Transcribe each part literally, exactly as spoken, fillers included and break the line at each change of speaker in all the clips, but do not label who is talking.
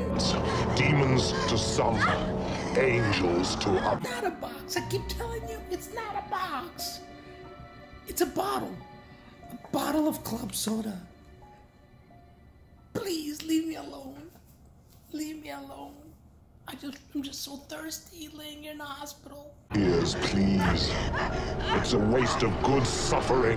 hint.
Demons to some, angels to others.
Not a box. I keep telling you, it's not a box. It's a bottle. A bottle of club soda. Please leave me alone. Leave me alone. I just, I'm just so thirsty laying here in the hospital.
Ears, please. It's a waste of good suffering.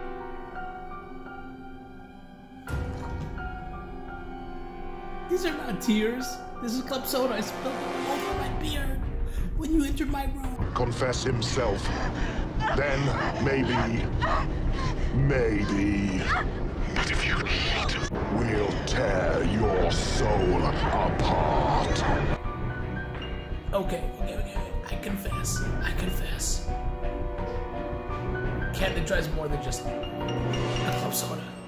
These are not tears. This is club soda. I spilled it all over my beard when you entered my room.
Confess himself. Then, maybe, maybe. But if you need, we'll tear your soul apart.
Okay, okay, okay. I confess. I confess. Candy tries more than just a club soda.